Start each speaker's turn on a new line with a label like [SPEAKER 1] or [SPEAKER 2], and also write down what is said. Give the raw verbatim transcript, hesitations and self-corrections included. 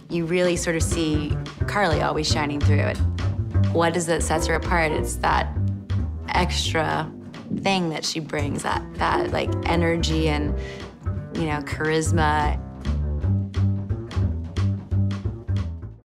[SPEAKER 1] you really sort of see Karlie always shining through it. What is it that sets her apart? It's that extra thing that she brings, that, that like energy and, you know, charisma.